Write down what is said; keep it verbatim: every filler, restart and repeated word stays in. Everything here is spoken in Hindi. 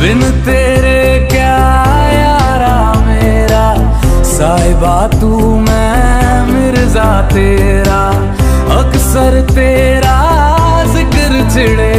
बिन तेरे क्या यारा मेरा, साहिबा तू मैं मिर्जा तेरा, अक्सर तेरा जिक्र छिड़े